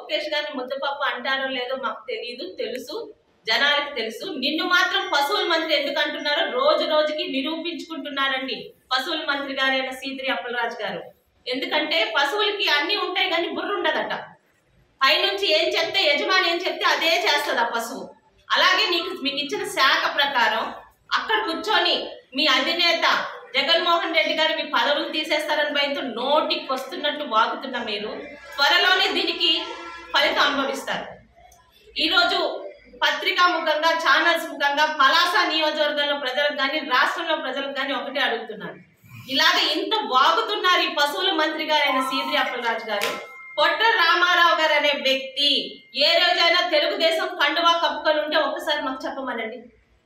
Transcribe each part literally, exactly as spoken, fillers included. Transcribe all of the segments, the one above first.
లోకేష్ గారిని ముద్దపప్పు అంటారో లేదో మాకు తెలియదు, తెలుసు, జనాలకు తెలుసు. నిన్ను మాత్రం పశువుల మంత్రి ఎందుకు అంటున్నారో రోజు రోజుకి నిరూపించుకుంటున్నారండి పశువుల మంత్రి గారైన సీదిరి అప్పలరాజు గారు. ఎందుకంటే పశువులకి అన్ని ఉంటాయి కానీ బుర్ర ఉండదట. పైనుంచి ఏం చెప్తే యజమాని ఏం చెప్తే అదే చేస్తుంది ఆ పశువు. అలాగే నీకు మీకు ఇచ్చిన శాఖ ప్రకారం అక్కడ కూర్చొని మీ అధినేత జగన్మోహన్ రెడ్డి గారు మీ పదవులు తీసేస్తారని భయంతో నోటికి వస్తున్నట్టు వాగుతున్న మీరు త్వరలోనే దీనికి ఫలితం అనుభవిస్తారు. ఈరోజు పత్రికా ముఖంగా, ఛానల్స్ ముఖంగా పలాస నియోజకవర్గంలో ప్రజలకు కానీ రాష్ట్రంలో ప్రజలకు కానీ ఒకటే అడుగుతున్నారు. ఇలాగ ఇంత వాగుతున్నారు ఈ పశువుల మంత్రి గారైన సీదిరి అప్పలరాజు గారు. పొట్ట రామారావు గారు అనే వ్యక్తి ఏ రోజైనా తెలుగుదేశం కండువా కప్పుకొని ఉంటే ఒక్కసారి మాకు చెప్పమనండి.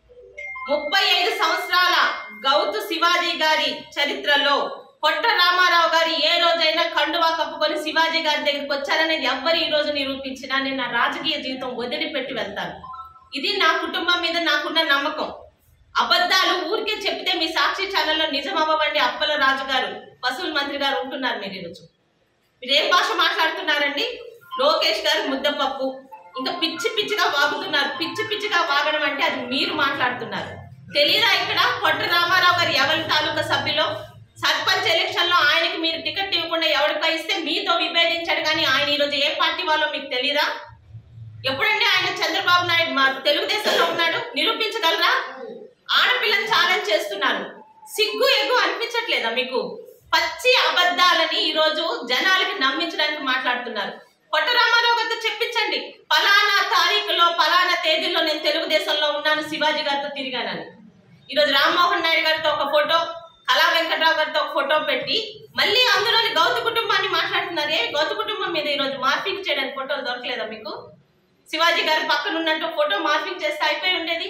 ముప్పై ఐదు సంవత్సరాల గౌతు శివాజీ గారి చరిత్రలో పొట్ట రామారావు గారు ఏ రోజైనా కండువా కప్పుకొని శివాజీ గారి దగ్గరికి వచ్చారనేది ఎవ్వరు ఈ రోజు నిరూపించినా నేను నా రాజకీయ జీవితం వదిలిపెట్టి వెళ్తాను. ఇది నా కుటుంబం మీద నాకున్న నమ్మకం. అబద్ధాలు ఊరికే చెప్తే మీ సాక్షి ఛానల్లో నిజం అవ్వండి. అప్పలరాజు గారు పశువుల మంత్రి గారు ఉంటున్నారు. మీరు ఈరోజు మీరు ఏం భాష మాట్లాడుతున్నారండి? లోకేష్ గారు ముద్దపప్పు, ఇంకా పిచ్చి పిచ్చిగా వాగుతున్నారు. పిచ్చి పిచ్చిగా వాగడం అంటే అది మీరు మాట్లాడుతున్నారు. తెలీదా ఇక్కడ పొట్ట రామారావు గారు ఎవరి తాలూకా సభ్యులో? సర్పంచ్ ఎలక్షన్ లో ఆయనకి మీరు టికెట్ ఇవ్వకుండా ఎవరిపై ఇస్తే మీతో విభేదించాడు, కానీ ఆయన ఈరోజు ఏ పార్టీ వాళ్ళో మీకు తెలీదా? ఎప్పుడంటే ఆయన చంద్రబాబు నాయుడు మా తెలుగుదేశంలో ఉన్నాడు, నిరూపించగలరా? ఆడపిల్లని ఛాలెంజ్ చేస్తున్నారు. సిగ్గు ఎగ్గు అనిపించట్లేదా మీకు? పచ్చి అబద్ధాలని ఈరోజు జనాలకి నమ్మించడానికి మాట్లాడుతున్నారు. పొట్ట రామారావు గారితో చెప్పించండి, పలానా తారీఖులో పలానా తేదీలో నేను తెలుగుదేశంలో ఉన్నాను, శివాజీ గారితో తిరిగానని. ఈరోజు రామ్మోహన్ నాయుడు గారితో ఒక ఫోటో, కళా వెంకట్రావు గారితో ఒక ఫోటో పెట్టి మళ్ళీ అందులోని గౌతు కుటుంబాన్ని మాట్లాడుతున్నారు. ఏ గౌతు కుటుంబం మీద ఈరోజు మార్పింగ్ చేయడానికి ఫోటోలు దొరకలేదా మీకు? శివాజీ గారి పక్కన ఉన్నట్టు ఫోటో మార్పింగ్ చేస్తే అయిపోయి ఉండేది.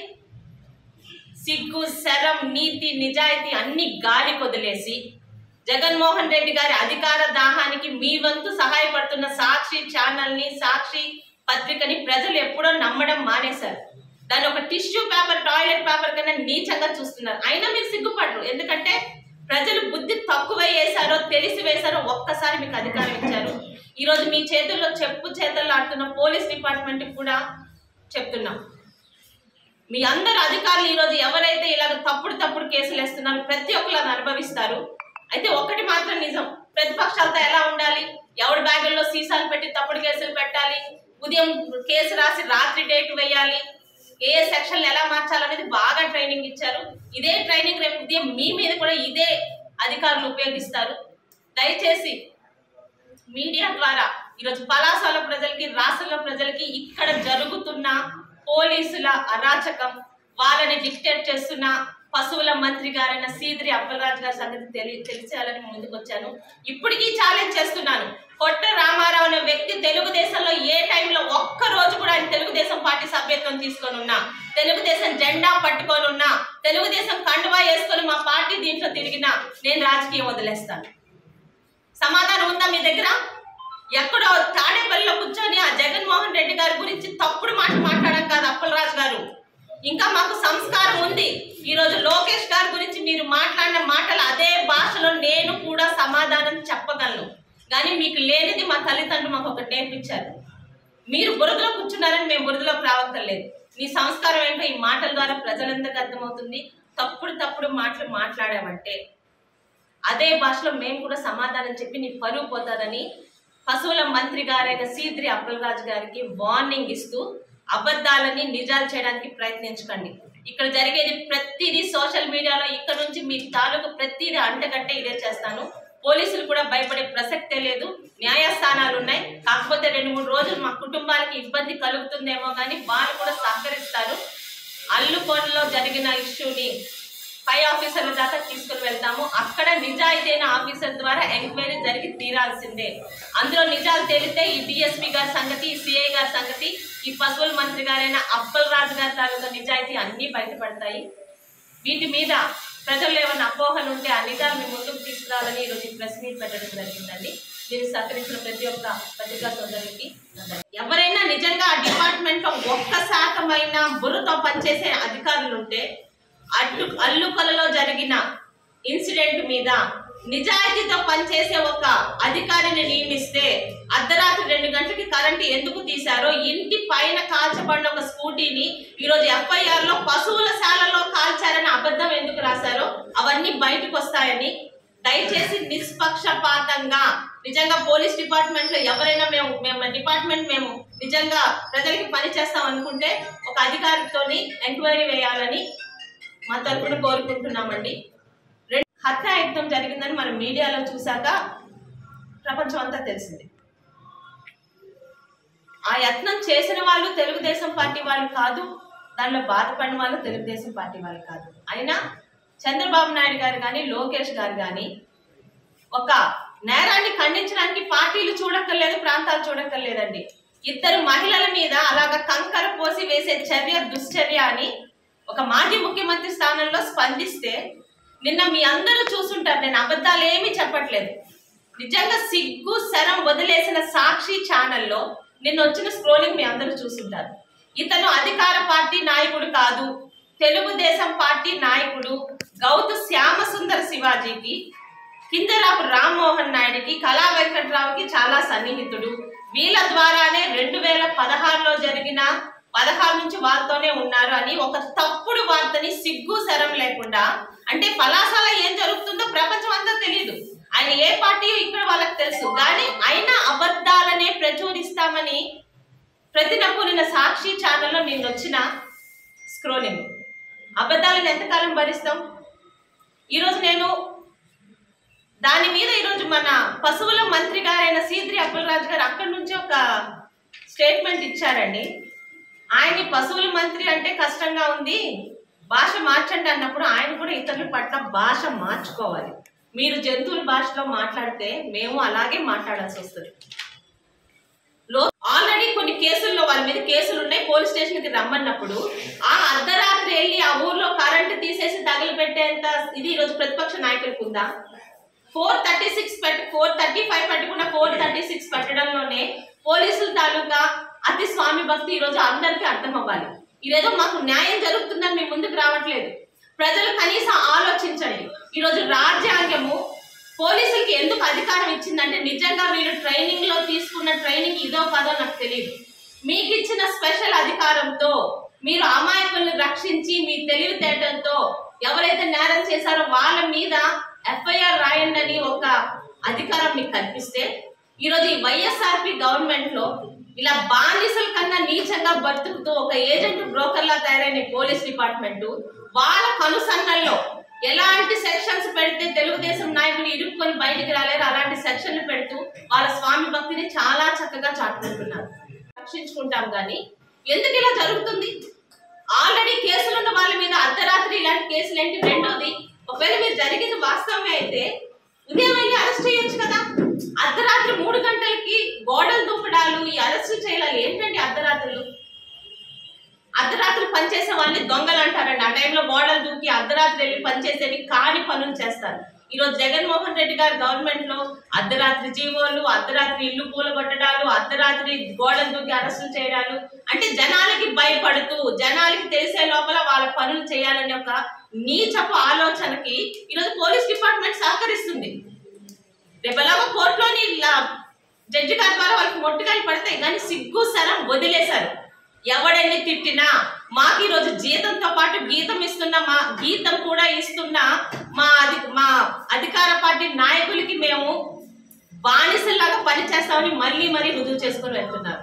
సిగ్గు, శరం, నీతి, నిజాయితీ అన్ని గాలి కొదిలేసి జగన్మోహన్ రెడ్డి గారి అధికార దాహానికి మీ వంతు సహాయపడుతున్న సాక్షి ఛానల్ని, సాక్షి పత్రికని ప్రజలు ఎప్పుడో నమ్మడం మానేశారు. దాన్ని ఒక టిష్యూ పేపర్, టాయిలెట్ పేపర్ కన్నా నీచంగా చూస్తున్నారు. అయినా మీరు సిగ్గుపడరు. ఎందుకంటే ప్రజలు బుద్ధి తక్కువ వేశారో తెలిసి వేశారో ఒక్కసారి మీకు అధికారం ఇచ్చారు. ఈరోజు మీ చేతుల్లో చెప్పు చేతుల్లో ఆడుతున్న పోలీస్ డిపార్ట్మెంట్ కూడా చెప్తున్నాం, మీ అందరు అధికారులు ఈరోజు ఎవరైతే ఇలాగ తప్పుడు తప్పుడు కేసులు వేస్తున్నారో ప్రతి ఒక్కరు అది అనుభవిస్తారు. అయితే ఒక్కటి మాత్రం నిజం, ప్రతిపక్షాలతో ఎలా ఉండాలి, ఎవరి బ్యాగుల్లో సీసాలు పెట్టి తప్పుడు కేసులు పెట్టాలి, ఉదయం కేసు రాసి రాత్రి డేట్ వేయాలి, ఏ సెక్షన్లు ఎలా మార్చాలనేది బాగా ట్రైనింగ్ ఇచ్చారు. ఇదే ట్రైనింగ్ రేపు ఉదయం మీ మీద కూడా ఇదే అధికారులు ఉపయోగిస్తారు. దయచేసి మీడియా ద్వారా ఈరోజు పలాసల ప్రజలకి, రాష్ట్రంలో ప్రజలకి ఇక్కడ జరుగుతున్న పోలీసుల అరాచకం, వాళ్ళని డిక్టేట్ చేస్తున్న పశువుల మంత్రి గారైన సీదిరి అప్పలరాజు గారి సంగతి తెలి తెలిసేయాలని ముందుకు వచ్చాను. ఇప్పటికీ ఛాలెంజ్ చేస్తున్నాను, పొట్ట రామారావు అనే వ్యక్తి తెలుగుదేశంలో ఏ టైంలో ఒక్క రోజు కూడా ఆయన తెలుగుదేశం పార్టీ సభ్యత్వం తీసుకొని ఉన్నా, తెలుగుదేశం జెండా పట్టుకొని ఉన్నా, తెలుగుదేశం కండువా వేసుకొని మా పార్టీ దీంట్లో తిరిగినా నేను రాజకీయం వదిలేస్తాను. సమాధానం ఉందా మీ దగ్గర? ఎక్కడో తాడేపల్లిలో కూర్చొని ఆ జగన్మోహన్ రెడ్డి గారి గురించి తప్పుడు మాట మాట్లాడడం కాదు అప్పలరాజు గారు. ఇంకా మాకు సంస్కారం ఉంది. ఈరోజు లోకేష్ గారి గురించి మీరు మాట్లాడిన మాటలు అదే భాషలో నేను కూడా సమాధానం చెప్పగలను. కానీ మీకు లేనిది మా తల్లిదండ్రులు మాకు ఒకటి నేర్పించారు. మీరు బురదలో కూర్చున్నారని మేము బురదలోకి రావక్కర్లేదు. మీ సంస్కారం ఏంటో ఈ మాటల ద్వారా ప్రజలందరికీ అర్థమవుతుంది. తప్పుడు తప్పుడు మాటలు మాట్లాడామంటే అదే భాషలో మేము కూడా సమాధానం చెప్పి నీ పరువు పోతాదని పశువుల మంత్రి గారైన సీదిరి అప్పలరాజు గారికి వార్నింగ్ ఇస్తూ అబద్ధాలని నిజాలు చేయడానికి ప్రయత్నించకండి. ఇక్కడ జరిగేది ప్రతిదీ సోషల్ మీడియాలో ఇక్కడ నుంచి మీ తాలూకు ప్రతిదీ అంటగట్టే ఇదే చేస్తాను. పోలీసులు కూడా భయపడే ప్రసక్తే లేదు. న్యాయస్థానాలు ఉన్నాయి. కాకపోతే రెండు మూడు రోజులు మా కుటుంబాలకి ఇబ్బంది కలుగుతుందేమో కానీ వాళ్ళు కూడా సహకరిస్తారు. అల్లుకోటలో జరిగిన ఇష్యూని పై ఆఫీసర్ల దాకా తీసుకుని వెళ్తాము. అక్కడ నిజాయితీ అయిన ఆఫీసర్ ద్వారా ఎంక్వైరీ జరిగి తీరాల్సిందే. అందులో నిజాలు తేలితే ఈ డిఎస్పీ గారి సంగతి, ఈ సిఐ గారి సంగతి, ఈ పశువుల మంత్రి గారైన అప్పలరాజు గారి తాలూకా నిజాయితీ అన్నీ బయటపడతాయి. వీటి మీద ప్రజలు ఏమైనా అపోహలు ఉంటే ఆ నిజాలు మీ ముందుకు తీసుకురావాలని ఈరోజు ప్రెస్ మీట్ పెట్టడం జరిగిందండి. దీన్ని సహకరించిన ప్రతి ఒక్క పత్రికా సోదరులకి ఎవరైనా నిజంగా ఆ డిపార్ట్మెంట్ లో ఒక్క శాతమైన బుర్రతో పనిచేసే అధికారులు ఉంటే అడ్డు అల్లుకొలలో జరిగిన ఇన్సిడెంట్ మీద నిజాయితీతో పనిచేసే ఒక అధికారిని నియమిస్తే అర్ధరాత్రి రెండు గంటలకి కరెంటు ఎందుకు తీశారో, ఇంటి పైన కాల్చబడిన ఒక స్కూటీని ఈరోజు ఎఫ్ఐఆర్ లో పశువుల శాలలో కాల్చారని అబద్ధం ఎందుకు రాశారో అవన్నీ బయటకు వస్తాయని దయచేసి నిష్పక్షపాతంగా నిజంగా పోలీస్ డిపార్ట్మెంట్ లో ఎవరైనా మేము మేము డిపార్ట్మెంట్ మేము నిజంగా ప్రజలకి పని చేస్తాం అనుకుంటే ఒక అధికారితోని ఎంక్వైరీ వేయాలని మా తరపున కోరుకుంటున్నామండి. రెండు హత్యాయత్నం జరిగిందని మనం మీడియాలో చూసాక ప్రపంచం అంతా తెలిసింది. ఆ యత్నం చేసిన వాళ్ళు తెలుగుదేశం పార్టీ వాళ్ళు కాదు, దానిలో బాధపడిన వాళ్ళు తెలుగుదేశం పార్టీ వాళ్ళు కాదు. అయినా చంద్రబాబు నాయుడు గారు కానీ లోకేష్ గారు కానీ ఒక నేరాన్ని ఖండించడానికి పార్టీలు చూడక్కర్లేదు, ప్రాంతాలు చూడక్కర్లేదండి. ఇద్దరు మహిళల మీద అలాగ కంకర పోసి వేసే చర్య దుశ్చర్య అని ఒక మాజీ ముఖ్యమంత్రి స్థానంలో స్పందిస్తే నిన్న మీ అందరూ చూసుంటారు. నేను అబద్ధాలు ఏమీ చెప్పట్లేదు. నిజంగా సిగ్గు శరం వదిలేసిన సాక్షి ఛానల్లో నిన్న వచ్చిన స్క్రోలింగ్ మీ అందరూ చూసుంటారు. ఇతను అధికార పార్టీ నాయకుడు కాదు, తెలుగుదేశం పార్టీ నాయకుడు గౌతు శ్యామ సుందర శివాజీకి, కింజరాపు రామ్మోహన్ నాయుడికి, కళా వెంకట్రావుకి చాలా సన్నిహితుడు. వీళ్ళ ద్వారానే రెండు వేల పదహారులో జరిగిన పదహారు నుంచి వారితోనే ఉన్నారు అని ఒక తప్పుడు వార్తని సిగ్గు శరం లేకుండా, అంటే పలాసాల ఏం జరుగుతుందో ప్రపంచం అంతా తెలియదు, ఆయన ఏ పార్టీ ఇక్కడ వాళ్ళకి తెలుసు, కానీ అయినా అబద్ధాలనే ప్రచురిస్తామని ప్రతినకూలిన సాక్షి ఛానల్లో నిన్న వచ్చిన స్క్రోలింగ్. అబద్ధాలను ఎంతకాలం భరిస్తాం? ఈరోజు నేను దాని మీద ఈరోజు మన పశువుల మంత్రి గారైన సీద్రి అప్పలరాజు గారు అక్కడి నుంచి ఒక స్టేట్మెంట్ ఇచ్చారండి. ఆయన్ని పశువుల మంత్రి అంటే కష్టంగా ఉంది, భాష మార్చండి అన్నప్పుడు ఆయన కూడా ఇతరుల పట్ల భాష మార్చుకోవాలి. మీరు జంతువుల భాషలో మాట్లాడితే మేము అలాగే మాట్లాడాల్సి వస్తుంది. ఆల్రెడీ కొన్ని కేసుల్లో వాళ్ళ మీద కేసులు ఉన్నాయి, పోలీస్ స్టేషన్ కి రమ్మన్నప్పుడు ఆ అర్ధరాత్రి వెళ్ళి ఆ ఊర్లో కరెంటు తీసేసి తగిలి పెట్టేంత ఇది ఈరోజు ప్రతిపక్ష నాయకులకు ఉందా? ఫోర్ థర్టీ సిక్స్ పెట్టి ఫోర్ థర్టీ ఫైవ్ పెట్టకుండా ఫోర్ థర్టీ సిక్స్ పెట్టడంలోనే పోలీసుల తాలూకా అతి స్వామి భక్తి ఈరోజు అందరికీ అర్థం అవ్వాలి. ఇదేదో మాకు న్యాయం జరుగుతుందని మేము ముందుకు రావట్లేదు. ప్రజలు కనీసం ఆలోచించండి. ఈరోజు రాజ్యాంగము పోలీసులకి ఎందుకు అధికారం ఇచ్చిందంటే నిజంగా వీళ్ళు ట్రైనింగ్ లో తీసుకున్న ట్రైనింగ్ ఇదో కాదో నాకు తెలియదు. మీకు ఇచ్చిన స్పెషల్ అధికారంతో మీరు అమాయకులను రక్షించి మీ తెలివితేటలతో ఎవరైతే నేరం చేశారో వాళ్ళ మీద ఎఫ్ఐఆర్ రాయండి అని ఒక అధికారం మీకు కల్పిస్తే ఈరోజు ఈ వైఎస్ఆర్పి గవర్నమెంట్ లో ఇలా బానిసల కన్నా నీచంగా బతుకుతూ ఒక ఏజెంట్ బ్రోకర్లా తయారైన పోలీస్ డిపార్ట్మెంట్ వాళ్ళ కనుసన్నల్లో ఎలాంటి సెక్షన్స్ పెడితే తెలుగుదేశం నాయకులు ఇరుక్కొని బయటికి రాలేరు అలాంటి సెక్షన్లు పెడుతూ వాళ్ళ స్వామి భక్తిని చాలా చక్కగా చాటుకుంటున్నారు. రక్షించుకుంటాం కానీ ఎందుకు ఇలా జరుగుతుంది? ఆల్రెడీ కేసులు ఉన్న వాళ్ళ మీద అర్ధరాత్రి ఇలాంటి కేసులు ఏంటి? రెండోది, ఒకవేళ మీరు జరిగింది వాస్తవమే అయితే ఉదయం వెళ్ళి అరెస్ట్ చేయొచ్చు కదా. అర్ధరాత్రి మూడు గంటలకి గోడలు దూపడాలు, ఈ అరెస్టు చేయాలి ఏంటంటే అర్ధరాత్రులు అర్ధరాత్రి పనిచేసే వాళ్ళని దొంగలు అంటారండి. ఆ టైంలో గోడలు దూకి అర్ధరాత్రి వెళ్ళి పనిచేసేవి కాని పనులు చేస్తారు. ఈరోజు జగన్మోహన్ రెడ్డి గారి గవర్నమెంట్ లో అర్ధరాత్రి జీవోలు, అర్ధరాత్రి ఇల్లు కూలగొట్టడాలు, అర్ధరాత్రి గోడలు దూకి అరెస్టులు చేయడాలు, అంటే జనాలకి భయపడుతూ జనాలకి తెలిసే లోపల వాళ్ళ పనులు చేయాలనే ఒక నీచపు ఆలోచనకి ఈరోజు పోలీస్ డిపార్ట్మెంట్ సహకరిస్తుంది. రేపు ఎలాగో కోర్టులోని జడ్జి గారి ద్వారా వాళ్ళకి మొట్టుకాయలు పడతాయి, కానీ సిగ్గు శరం వదిలేశారు. ఎవడెన్ని తిట్టినా మాకు ఈరోజు జీతంతో పాటు గీతం ఇస్తున్న మా గీతం కూడా ఇస్తున్న మా అధి మా అధికార పార్టీ నాయకులకి మేము బానిసల్లాగా పనిచేస్తామని మళ్ళీ మళ్ళీ రుజువు చేసుకొని వెళ్తున్నారు.